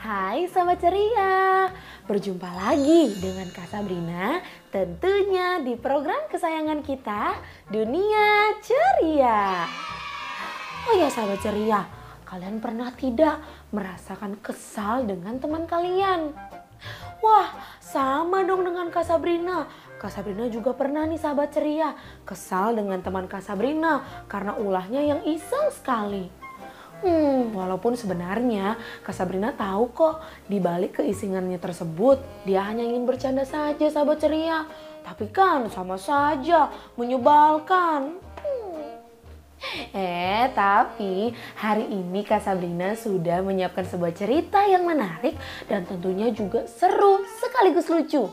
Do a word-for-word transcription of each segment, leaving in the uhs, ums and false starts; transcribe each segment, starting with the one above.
Hai Sobat Ceria, berjumpa lagi dengan Kak Sabrina tentunya di program kesayangan kita Dunia Ceria. Oh ya Sobat Ceria, kalian pernah tidak merasakan kesal dengan teman kalian? Wah, sama dong dengan Kak Sabrina. Kak Sabrina juga pernah nih Sahabat Ceria kesal dengan teman Kak Sabrina karena ulahnya yang iseng sekali. Hmm, walaupun sebenarnya Kak Sabrina tahu kok di balik keisingannya tersebut dia hanya ingin bercanda saja Sahabat Ceria. Tapi kan sama saja menyebalkan. Hmm. Eh tapi hari ini Kak Sabrina sudah menyiapkan sebuah cerita yang menarik dan tentunya juga seru sekaligus lucu.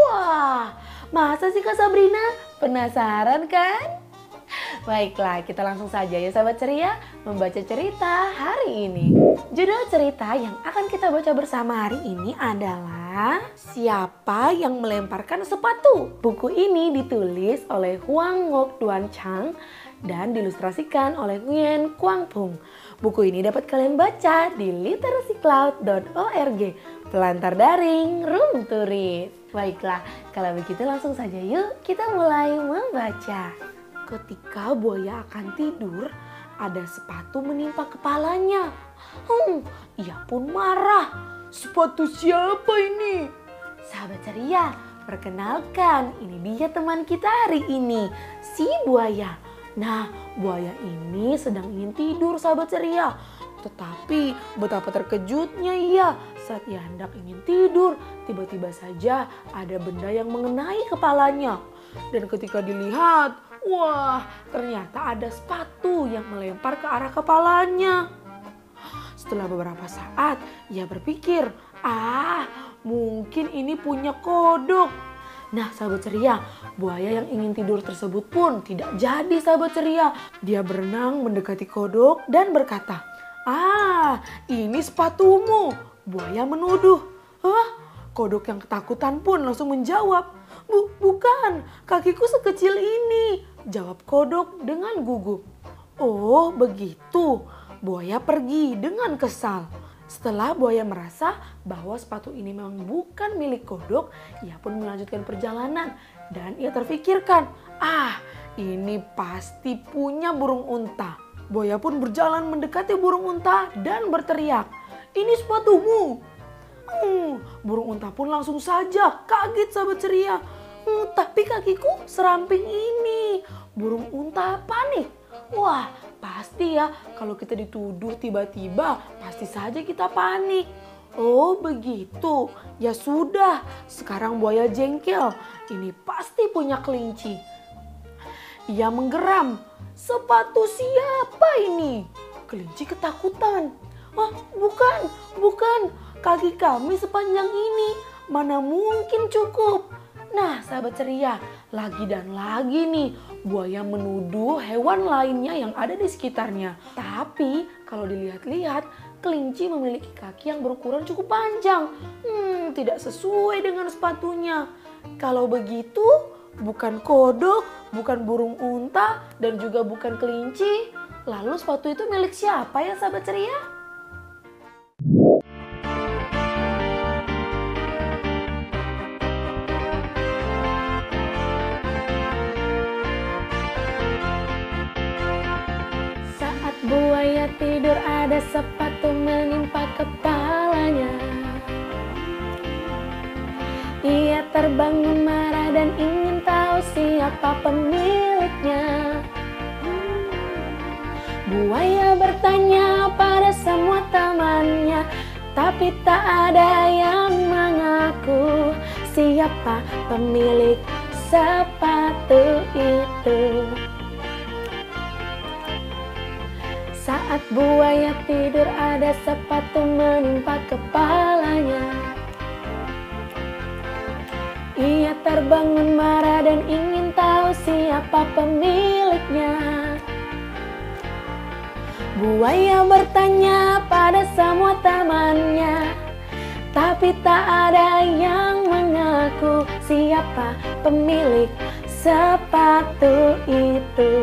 Wah, masa sih Kak Sabrina? Penasaran kan? Baiklah, kita langsung saja ya Sahabat Ceria membaca cerita hari ini. Judul cerita yang akan kita baca bersama hari ini adalah Siapa yang Melemparkan Sepatu. Buku ini ditulis oleh Huang Ngoc Duan Chang dan diilustrasikan oleh Nguyen Quang Phung. Buku ini dapat kalian baca di literacy cloud dot org, pelantar daring room to read. Baiklah, kalau begitu langsung saja yuk kita mulai membaca. Ketika buaya akan tidur, ada sepatu menimpa kepalanya. Hmm, ia pun marah. Sepatu siapa ini? Sahabat Ceria, perkenalkan ini dia teman kita hari ini, si buaya. Nah, buaya ini sedang ingin tidur Sahabat Ceria. Tetapi betapa terkejutnya ia saat ia hendak ingin tidur. Tiba-tiba saja ada benda yang mengenai kepalanya. Dan ketika dilihat, wah, ternyata ada sepatu yang melempar ke arah kepalanya. Setelah beberapa saat, ia berpikir, ah, mungkin ini punya kodok. Nah, Sahabat Ceria, buaya yang ingin tidur tersebut pun tidak jadi Sahabat Ceria. Dia berenang mendekati kodok dan berkata, ah, ini sepatumu. Buaya menuduh. Hah? Kodok yang ketakutan pun langsung menjawab, Bu, bukan, kakiku sekecil ini, jawab kodok dengan gugup. Oh begitu, buaya pergi dengan kesal. Setelah buaya merasa bahwa sepatu ini memang bukan milik kodok, ia pun melanjutkan perjalanan dan ia terfikirkan, ah ini pasti punya burung unta. Buaya pun berjalan mendekati burung unta dan berteriak, ini sepatumu. Hmm, burung unta pun langsung saja kaget Sahabat Ceria. Hmm, tapi kakiku seramping ini. Burung unta panik. Wah, pasti ya kalau kita dituduh tiba-tiba pasti saja kita panik. Oh begitu, ya sudah. Sekarang buaya jengkel. Ini pasti punya kelinci. Ia menggeram. Sepatu siapa ini? Kelinci ketakutan. Oh bukan, bukan. Kaki kami sepanjang ini. Mana mungkin cukup. Nah Sahabat Ceria, lagi dan lagi nih buaya menuduh hewan lainnya yang ada di sekitarnya. Tapi kalau dilihat-lihat kelinci memiliki kaki yang berukuran cukup panjang. Hmm, tidak sesuai dengan sepatunya. Kalau begitu bukan kodok, bukan burung unta dan juga bukan kelinci. Lalu sepatu itu milik siapa ya Sahabat Ceria? Buaya tidur ada sepatu menimpa kepalanya. Ia terbangun marah dan ingin tahu siapa pemiliknya. Buaya bertanya pada semua temannya, tapi tak ada yang mengaku siapa pemilik sepatu itu. Saat buaya tidur ada sepatu menimpa kepalanya. Ia terbangun marah dan ingin tahu siapa pemiliknya. Buaya bertanya pada semua temannya, tapi tak ada yang mengaku siapa pemilik sepatu itu.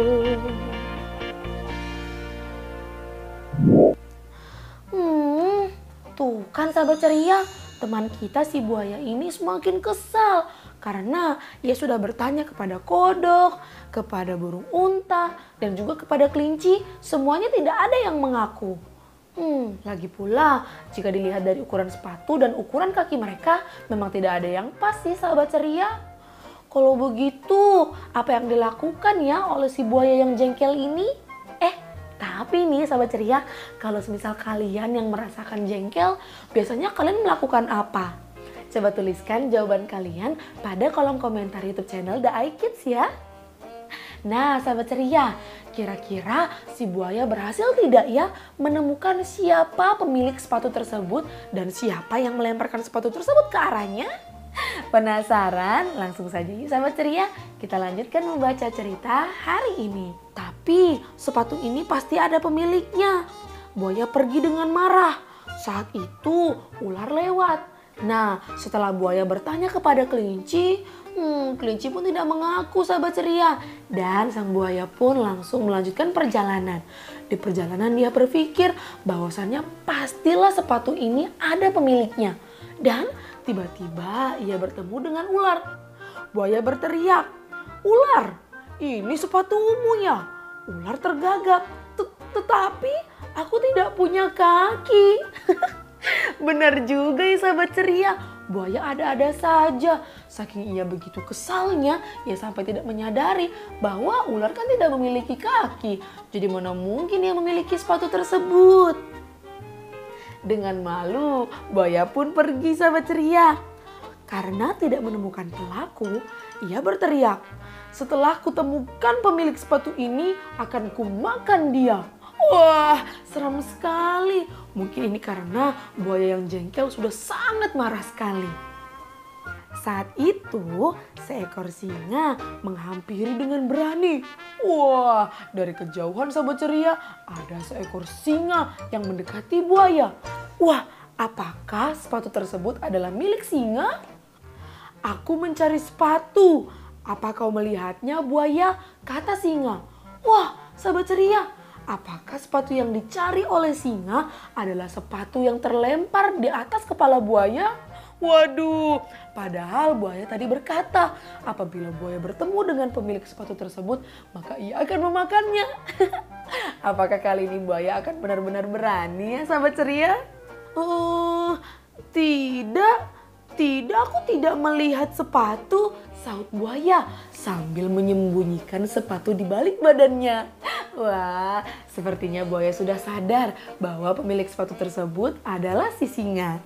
Hmm, tuh Tuh kan sahabat ceria, teman kita si buaya ini semakin kesal karena ia sudah bertanya kepada kodok, kepada burung unta, dan juga kepada kelinci. Semuanya tidak ada yang mengaku. Hmm, lagi pula jika dilihat dari ukuran sepatu dan ukuran kaki mereka memang tidak ada yang pas sih sahabat ceria. Kalau begitu, apa yang dilakukan ya oleh si buaya yang jengkel ini? Eh, tapi nih sahabat ceria, kalau semisal kalian yang merasakan jengkel, biasanya kalian melakukan apa? Coba tuliskan jawaban kalian pada kolom komentar YouTube channel The Eye Kids ya. Nah sahabat ceria, kira-kira si buaya berhasil tidak ya menemukan siapa pemilik sepatu tersebut dan siapa yang melemparkan sepatu tersebut ke arahnya? Penasaran? Langsung saja yuk sahabat ceria, kita lanjutkan membaca cerita hari ini. Tapi sepatu ini pasti ada pemiliknya. Buaya pergi dengan marah. Saat itu ular lewat. Nah setelah buaya bertanya kepada kelinci, hmm, kelinci pun tidak mengaku sahabat ceria. Dan sang buaya pun langsung melanjutkan perjalanan. Di perjalanan dia berpikir bahwasannya pastilah sepatu ini ada pemiliknya. Dan tiba-tiba ia bertemu dengan ular. Buaya berteriak, "Ular, ini sepatumu ya." Ular tergagap, "Tetapi aku tidak punya kaki." Benar juga ya sahabat ceria, buaya ada-ada saja. Saking ia begitu kesalnya, ia sampai tidak menyadari bahwa ular kan tidak memiliki kaki. Jadi mana mungkin ia memiliki sepatu tersebut. Dengan malu, buaya pun pergi sahabat ceria. Karena tidak menemukan pelaku, ia berteriak, "Setelah kutemukan pemilik sepatu ini, akan kumakan dia." Wah, seram sekali. Mungkin ini karena buaya yang jengkel sudah sangat marah sekali. Saat itu, seekor singa menghampiri dengan berani. Wah, dari kejauhan sahabat ceria, ada seekor singa yang mendekati buaya. Wah, apakah sepatu tersebut adalah milik singa? "Aku mencari sepatu. Apa kau melihatnya, buaya?" kata singa. Wah, sahabat ceria, apakah sepatu yang dicari oleh singa adalah sepatu yang terlempar di atas kepala buaya? Waduh, padahal buaya tadi berkata, apabila buaya bertemu dengan pemilik sepatu tersebut, maka ia akan memakannya. Apakah kali ini buaya akan benar-benar berani ya sahabat ceria? Oh, tidak, tidak, aku tidak melihat sepatu, sahut buaya sambil menyembunyikan sepatu di balik badannya. Wah, sepertinya buaya sudah sadar bahwa pemilik sepatu tersebut adalah si singa.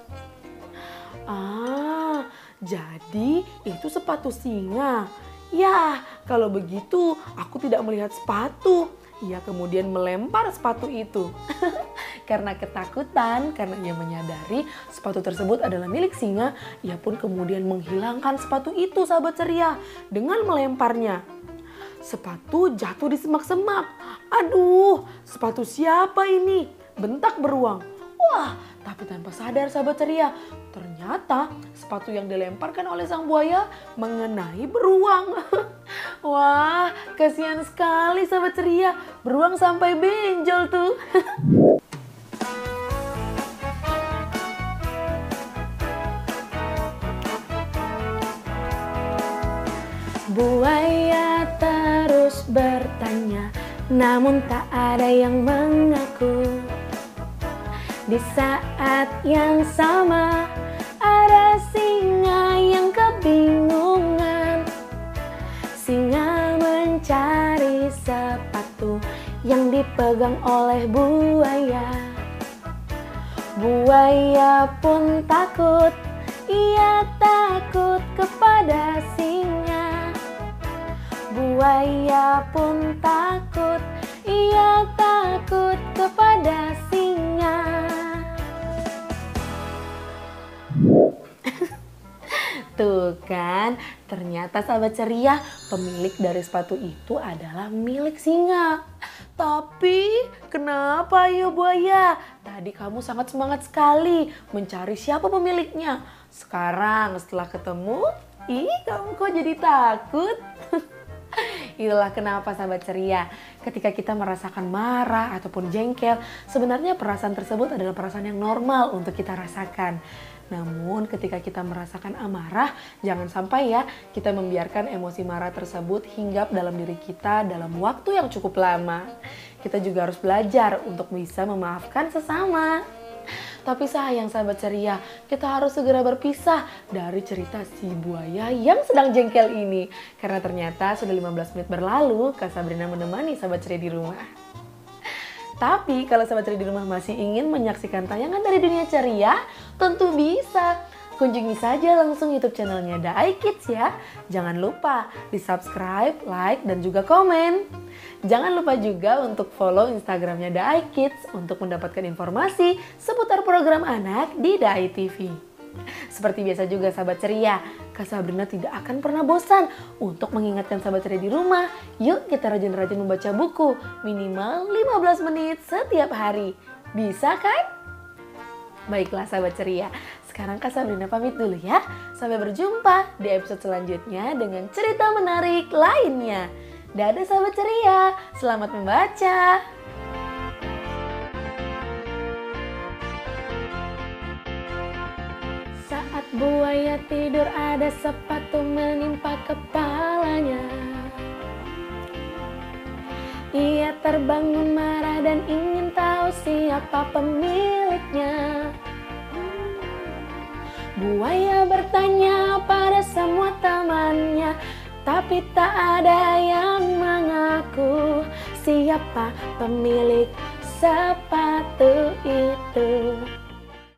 Ah, jadi itu sepatu singa. Ya, kalau begitu aku tidak melihat sepatu. Ia kemudian melempar sepatu itu. Karena ketakutan, karena ia menyadari sepatu tersebut adalah milik singa, ia pun kemudian menghilangkan sepatu itu sahabat ceria dengan melemparnya. Sepatu jatuh di semak-semak. Aduh, sepatu siapa ini? Bentak beruang. Wah, tapi tanpa sadar sahabat ceria, ternyata sepatu yang dilemparkan oleh sang buaya mengenai beruang. Wah, kasihan sekali sahabat ceria, beruang sampai benjol tuh. Buaya terus bertanya, namun tak ada yang mengaku. Di saat yang sama, ada singa yang kebingungan. Singa mencari sepatu yang dipegang oleh buaya. Buaya pun takut, ia takut kepada singa. Buaya pun takut, ia takut kepada singa. Tuh kan, ternyata sahabat ceria, pemilik dari sepatu itu adalah milik singa. Tapi kenapa ya buaya? Tadi kamu sangat semangat sekali mencari siapa pemiliknya. Sekarang setelah ketemu, ih kamu kok jadi takut? Itulah kenapa sahabat ceria, ketika kita merasakan marah ataupun jengkel, sebenarnya perasaan tersebut adalah perasaan yang normal untuk kita rasakan. Namun ketika kita merasakan amarah, jangan sampai ya kita membiarkan emosi marah tersebut hinggap dalam diri kita dalam waktu yang cukup lama. Kita juga harus belajar untuk bisa memaafkan sesama. Tapi sayang sahabat ceria, kita harus segera berpisah dari cerita si buaya yang sedang jengkel ini. Karena ternyata sudah lima belas menit berlalu, Kak Sabrina menemani sahabat ceria di rumah. Tapi kalau sahabat ceria di rumah masih ingin menyaksikan tayangan dari Dunia Ceria, tentu bisa. Kunjungi saja langsung YouTube channelnya The iKids ya. Jangan lupa di subscribe, like, dan juga komen. Jangan lupa juga untuk follow Instagramnya The iKids untuk mendapatkan informasi seputar program anak di The iTV. Seperti biasa juga sahabat ceria, Kak Sabrina tidak akan pernah bosan untuk mengingatkan sahabat ceria di rumah. Yuk kita rajin-rajin membaca buku minimal lima belas menit setiap hari. Bisa kan? Baiklah sahabat ceria, sekarang Kak Sabrina pamit dulu ya. Sampai berjumpa di episode selanjutnya dengan cerita menarik lainnya. Dadah sahabat ceria, selamat membaca. Saat buaya tidur ada sepatu menimpa kepalanya. Ia terbangun marah dan ingin tahu siapa pemiliknya. Buaya bertanya pada semua temannya, tapi tak ada yang mengaku siapa pemilik sepatu itu.